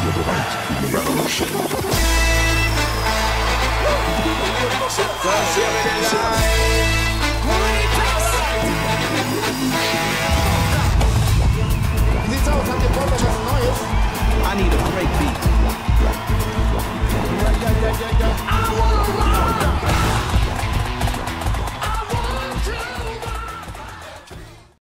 ihr bereit für die Revolution? Cause you're in the light.